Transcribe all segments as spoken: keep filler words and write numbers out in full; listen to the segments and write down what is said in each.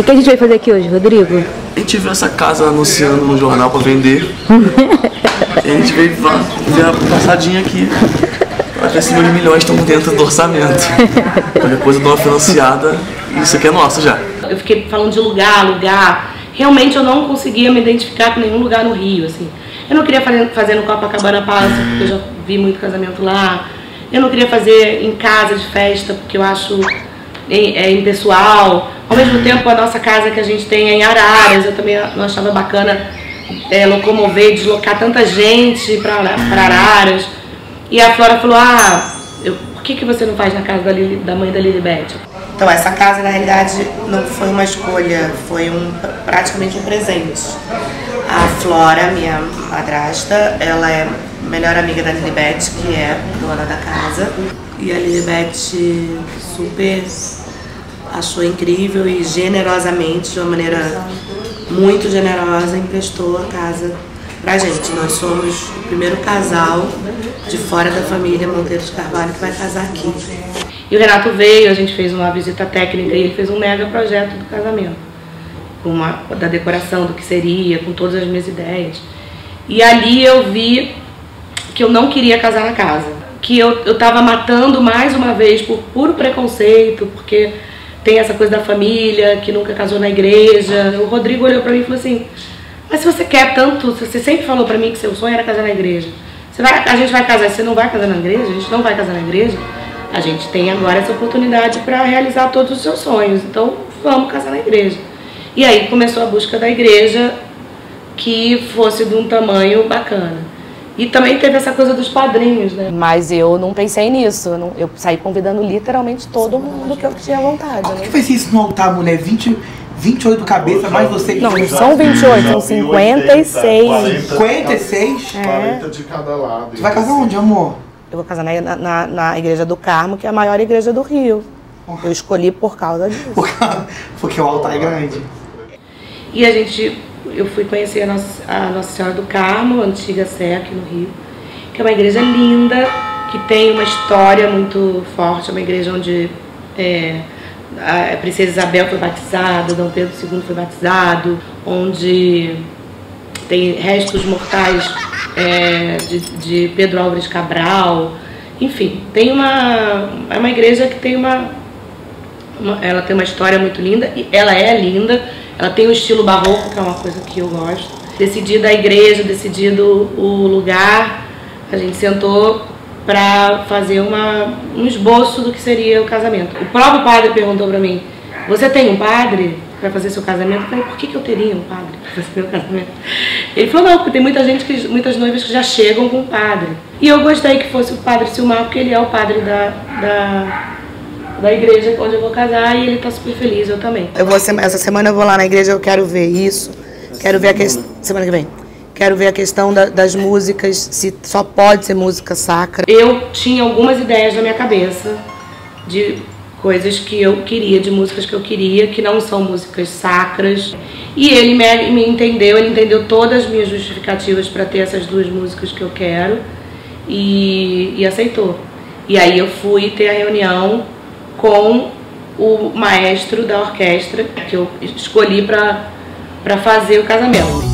que a gente vai fazer aqui hoje, Rodrigo? A gente viu essa casa anunciando no jornal pra vender. E a gente veio ver a passadinha aqui. Pra ver se meus milhões estão dentro do orçamento. Qualquer coisa dou uma financiada e isso aqui é nosso já. Eu fiquei falando de lugar, lugar. Realmente eu não conseguia me identificar com nenhum lugar no Rio, assim. Eu não queria fazer, fazer no Copacabana Palace, porque eu já vi muito casamento lá. Eu não queria fazer em casa de festa, porque eu acho é, impessoal. Ao mesmo tempo, a nossa casa que a gente tem é em Araras. Eu também não achava bacana é, locomover, deslocar tanta gente para Araras. E a Flora falou, ah, eu, por que, que você não faz na casa da, Lili, da mãe da Lilibete? Então, essa casa, na realidade, não foi uma escolha, foi um, praticamente um presente. A Flora, minha madrasta, ela é melhor amiga da Lilibete, que é dona da casa. E a Lilibete super achou incrível e generosamente, de uma maneira muito generosa, emprestou a casa pra gente. Nós somos o primeiro casal de fora da família Monteiro de Carvalho que vai casar aqui. E o Renato veio, a gente fez uma visita técnica e ele fez um mega projeto do casamento. Com uma, da decoração, do que seria, com todas as minhas ideias. E ali eu vi que eu não queria casar na casa. Que eu, eu tava matando mais uma vez por puro preconceito, porque tem essa coisa da família, que nunca casou na igreja. O Rodrigo olhou pra mim e falou assim, mas se você quer tanto, você sempre falou pra mim que seu sonho era casar na igreja. Você vai, a gente vai casar, você não vai casar na igreja? A gente não vai casar na igreja? A gente tem agora essa oportunidade para realizar todos os seus sonhos, então vamos casar na igreja. E aí começou a busca da igreja que fosse de um tamanho bacana. E também teve essa coisa dos padrinhos, né? Mas eu não pensei nisso, eu, não, eu saí convidando literalmente todo mundo que eu tinha vontade. Como né? que fez isso no altar, mulher? vinte, vinte e oito cabeças, mais você que... Não, não são vinte e oito, são cinquenta e seis. cinquenta e seis? É. quarenta de cada lado. Você vai casar onde, amor? Eu vou casar na, na, na Igreja do Carmo, que é a maior igreja do Rio. Eu escolhi por causa disso. Porque o altar é grande. E a gente, eu fui conhecer a Nossa, a Nossa Senhora do Carmo, a antiga Sé aqui no Rio, que é uma igreja linda, que tem uma história muito forte, é uma igreja onde é, a Princesa Isabel foi batizada, Dom Pedro segundo foi batizado, onde tem restos mortais é, de, de Pedro Álvares Cabral, enfim, tem uma, é uma igreja que tem uma, uma, ela tem uma história muito linda, e ela é linda, ela tem o estilo barroco, que é uma coisa que eu gosto. Decidida a igreja, decidido o lugar, a gente sentou para fazer uma, um esboço do que seria o casamento. O próprio padre perguntou para mim, você tem um padre para fazer seu casamento? Eu falei, por que, que eu teria um padre para fazer meu casamento? Ele falou, não, porque tem muita gente, que, muitas noivas que já chegam com um padre. E eu gostei que fosse o padre Silmar, porque ele é o padre da, da, da igreja onde eu vou casar e ele tá super feliz, eu também. Eu vou, essa semana eu vou lá na igreja, eu quero ver isso, quero ver a questão, semana que vem, quero ver a questão da, das músicas, se só pode ser música sacra. Eu tinha algumas ideias na minha cabeça de coisas que eu queria, de músicas que eu queria, que não são músicas sacras. E ele me, me entendeu, ele entendeu todas as minhas justificativas para ter essas duas músicas que eu quero e, e aceitou. E aí eu fui ter a reunião com o maestro da orquestra que eu escolhi para para fazer o casamento.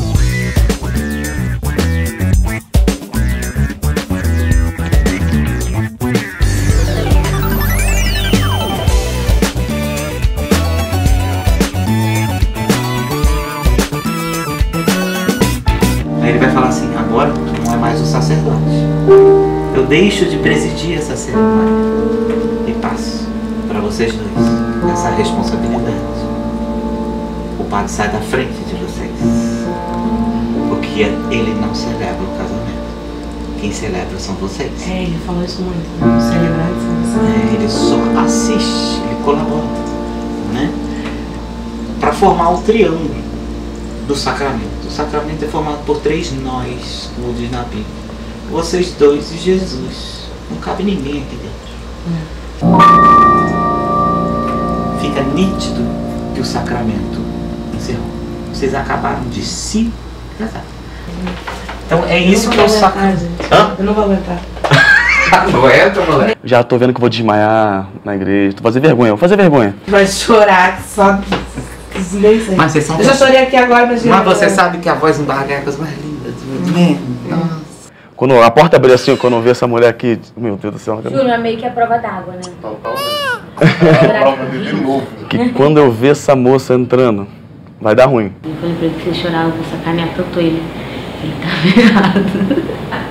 Ele vai falar assim, agora tu não é mais o sacerdote. Eu deixo de presidir essa cerimônia e passo para vocês dois essa responsabilidade. O padre sai da frente de vocês, porque ele não celebra o casamento. Quem celebra são vocês. É, ele falou isso muito, né? Celebrar e fazer. É, ele só assiste, ele colabora, né? Para formar o triângulo do sacramento. O sacramento é formado por três nós, como diz na Bíblia. Vocês dois e Jesus. Não cabe ninguém aqui dentro. É. Fica nítido que o sacramento encerrou. Vocês acabaram de se casar. Então é isso que é o sacramento. Eu não vou aguentar. Não entra, moleque? Já tô vendo que eu vou desmaiar na igreja. Tô fazendo vergonha, vou fazer vergonha. Vai chorar só. Nem sei. Mas vocês são Eu já chorei aqui agora, imagina. Mas você sabe que a voz embarga é a coisa mais linda do mundo. Nossa. Quando a porta abriu assim, quando eu vi essa mulher aqui, meu Deus do céu. Júnior, é meio que a prova d'água, né? Que quando eu ver essa moça entrando, vai dar ruim. Eu falei pra ele que você chorava, eu vou sacanear tanto ele. Ele tava errado.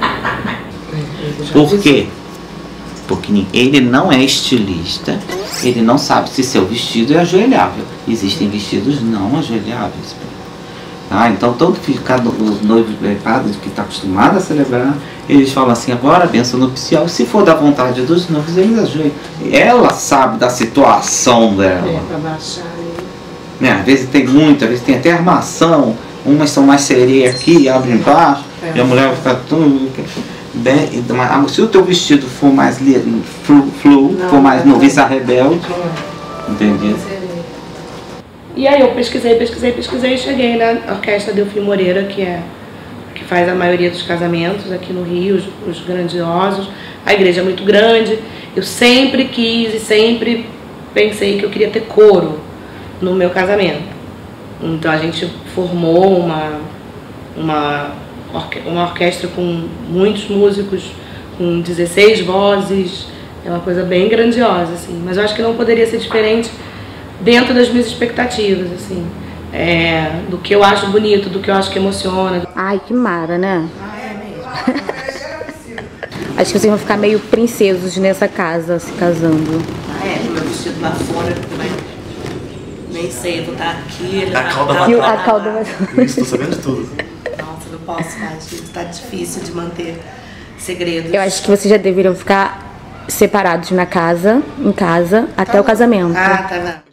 Por quê? Porque ele não é estilista, ele não sabe se seu vestido é ajoelhável. Existem vestidos não ajoelháveis. Tá? Então todo ficado, os noivos padres que está acostumado a celebrar, eles falam assim, agora a bênção nupcial, se for da vontade dos noivos, eles ajoelham. Ela sabe da situação dela. É, pra baixar. Né? Às vezes tem muito, às vezes tem até armação, umas são mais sereias aqui, abrem embaixo, é. E a mulher vai ficar tudo... Bem, se o teu vestido for mais flu, flu for mais noviça rebelde, entendi. E aí eu pesquisei, pesquisei, pesquisei e cheguei na Orquestra Delfim Moreira, que é que faz a maioria dos casamentos aqui no Rio, os, os grandiosos. A igreja é muito grande. Eu sempre quis e sempre pensei que eu queria ter coro no meu casamento. Então a gente formou uma, uma, orque uma orquestra com muitos músicos, com dezesseis vozes. É uma coisa bem grandiosa, assim. Mas eu acho que não poderia ser diferente dentro das minhas expectativas, assim, é, do que eu acho bonito, do que eu acho que emociona. Ai, que mara, né? Ah, é mesmo? Acho que vocês vão ficar meio princesos nessa casa, se casando. Ah, é? Meu vestido lá fora também. Nem sei, eu vou estar aqui. A cauda vai estar. A cauda vai. Isso, tô sabendo de tudo. Nossa, não posso mais. Tá difícil de manter segredos. Eu acho que vocês já deveriam ficar separados na casa, em casa, até tá o casamento. Ah, tá, não.